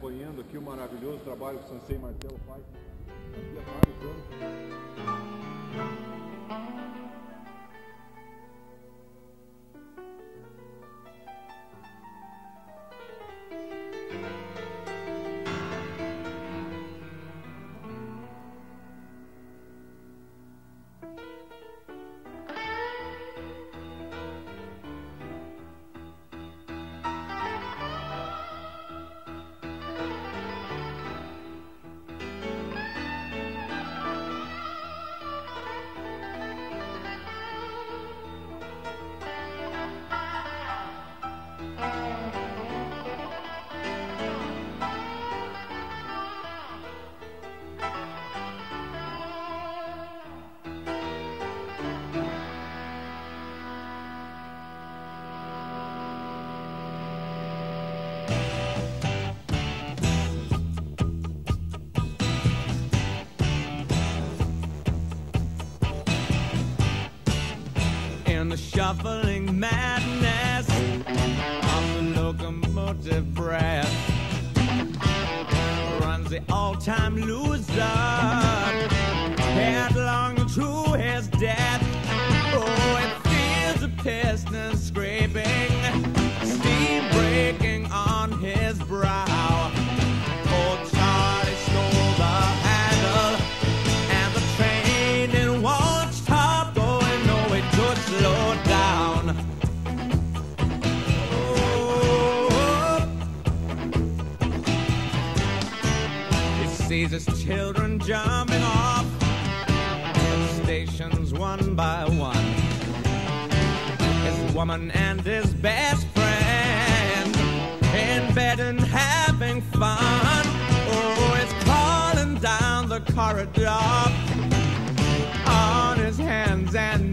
acompanhando aqui o maravilhoso trabalho que o Sensei Marcelo faz aqui há vários anos. In the shuffling madness of the locomotive breath runs the all-time loser headlong to his death. Oh, it feels the piston scraping, steam breaking on his brow. Old Charlie stole the handle, and the train it won't stop going. No, it could slow down. Oh, he sees his children jumping off stations one by one. His woman and his best friend in bed and having fun. Oh, it's crawling down the corridor on his hands and